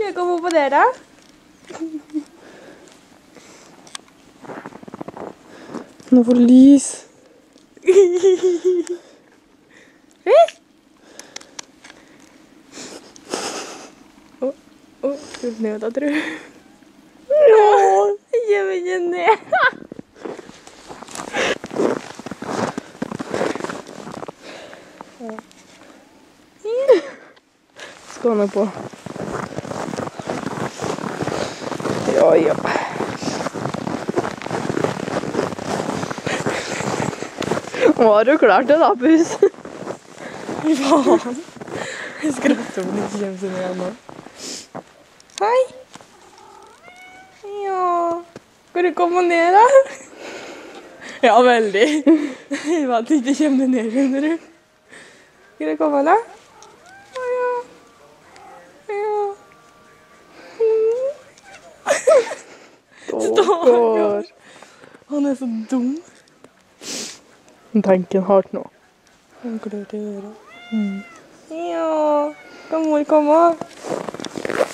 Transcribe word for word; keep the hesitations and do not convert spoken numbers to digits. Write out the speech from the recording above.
Vil du komme opp på der da? Nå får lys. Åh, åh, skal du ned da, tror du? Åh, jeg vil ikke ned. Skåne på. Ja, ja. Nå har du klart det da, Pus. Fy faen. Jeg skratter om det ikke kommer seg ned nå. Hei. Ja. Skal du komme ned da? Ja, veldig. Jeg vet ikke, kommer du ned, skjønner du? Skal du komme da? Å ja. Ja. Stakkars. Han er så dum. Tenken hardt nå. Han klør til å gjøre. Mm. Ja. Kan mor komme?